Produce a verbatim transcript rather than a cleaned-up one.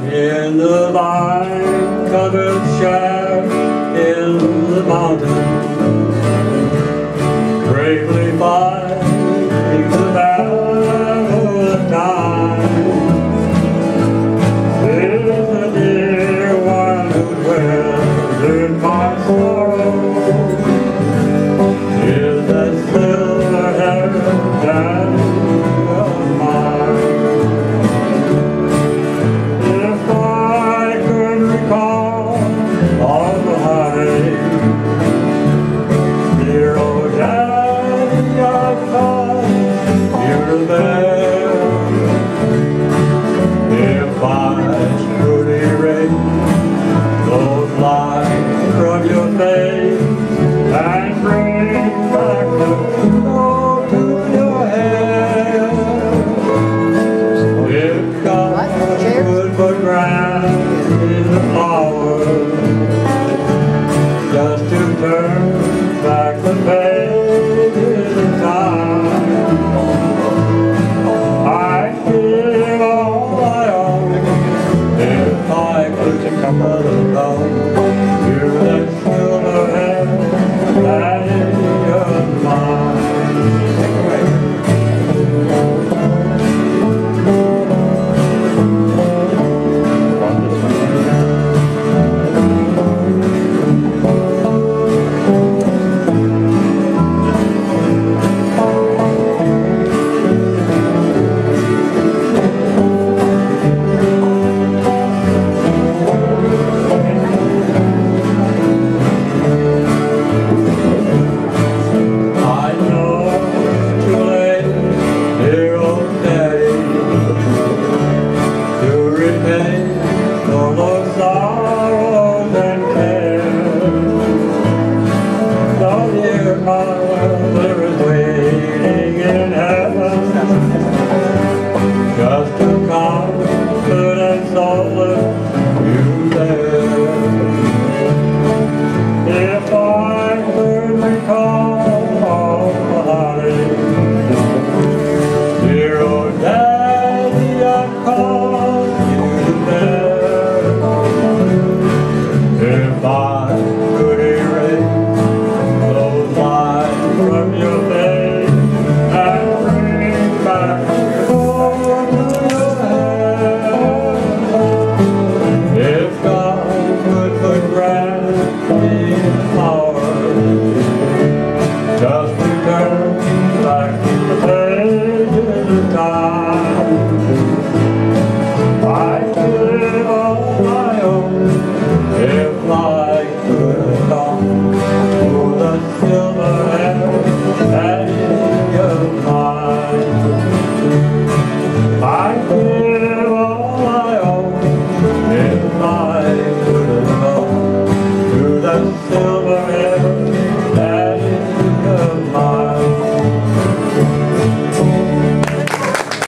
In the vine-covered shack in the mountains, bravely fighting the battle at night, is the dear one who'd weathered my sorrow, is that silver-haired daddy of mine. If I could recall all the heartache, dear old daddy, I thought you were there. If I could erase those